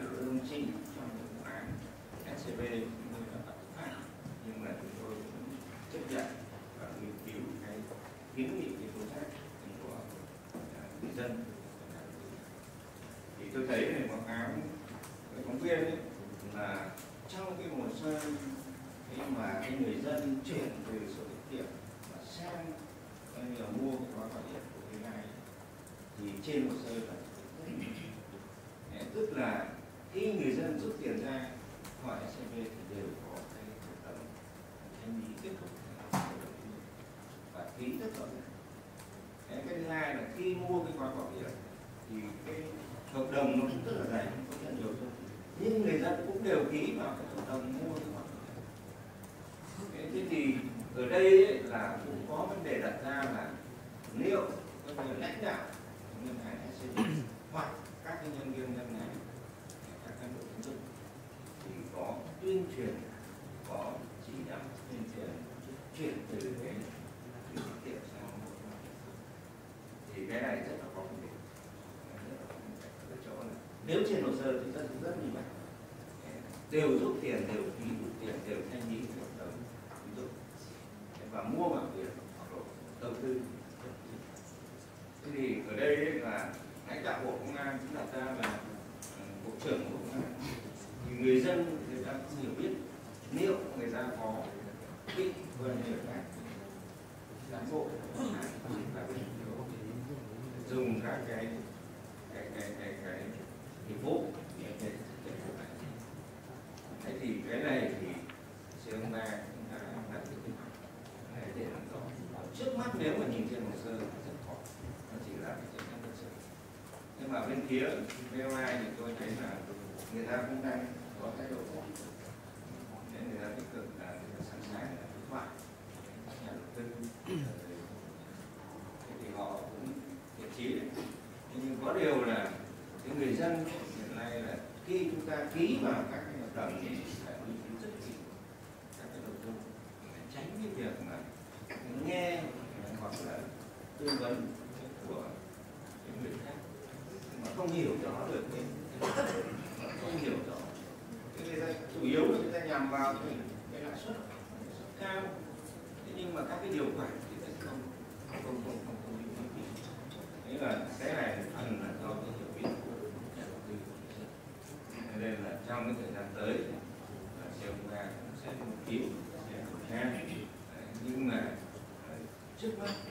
nội dung chính trong vụ án SCB chúng tôi đã bắt phạt, nhưng mà chúng tôi cũng chấp nhận và nghiên cứu cái kiến nghị, cái tố giác của người dân. Thì tôi thấy này báo cáo với phóng viên ấy, là trong cái hồ sơ khi mà cái người dân chuyển từ sổ tiết kiệm và sang mua cái gói bảo hiểm của cái này thì trên hồ sơ là tức là khi người dân rút tiền ra khỏi SCB thì đều có cái hợp đồng thanh lý kết thúc và ký rất rõ ràng. Cái thứ hai là khi mua cái gói bảo hiểm thì cái hợp đồng nó cũng rất là dày, có rất nhiều thông tin, nhưng người dân cũng đều ký vào cái hợp đồng mua cái gói bảo hiểm. Thế thì ở đây ấy, là cũng có vấn đề đặt ra là liệu các lãnh đạo ngân hàng SCB hoặc các cái nhân viên ngân hàng, các cán bộ tín dụng thì có tuyên truyền, có chỉ đạo tuyên truyền chuyển từ cái tiết kiệm sang một thì cái này rất là có vấn đề. Ở chỗ là nếu trên hồ sơ thì rất minh bạch, đều rút tiền, đều ký rút tiền, đều thanh lý hợp đồng tín dụng và mua bảo hiểm hoặc đầu tư. Thế thì ở đây là lãnh đạo Bộ Công an cũng đặt ra là Bộ trưởng Bộ Công an thì người dân người ta cũng hiểu biết liệu người ta có bị quan hệ các cán bộ dùng các cái dịch vụ. Thế thì cái này thì C03 chúng ta đặt cái để làm rõ. Trước mắt nếu mà nhìn trên hồ sơ thì rất khó, nó chỉ là cái chuyện thật sự. Nhưng mà bên phía VOI thì tôi thấy là người ta cũng đang có thái độ tốt, nên người ta tích cực là người ta sẵn sàng là đối thoại các nhà đầu tư. Thế thì họ cũng thiện chí đấy. Nhưng có điều là cái người dân hiện nay là khi chúng ta ký vào các cái hợp đồng thì phải nghiên cứu rất kỹ các cái nội dung để tránh cái việc mà nghe hoặc là tư vấn của những người khác mà không hiểu rõ được cái không hiểu rõ cái người ta chủ yếu là người ta nhằm vào cái lãi suất cao, thế nhưng mà các cái điều khoản thì không thế là cái này phần là do cái hiểu biết của nhà đầu tư. Nên là trong cái thời gian tới là C03 sẽ nghiên cứu, sẽ kiểm tra, nhưng mà trước mắt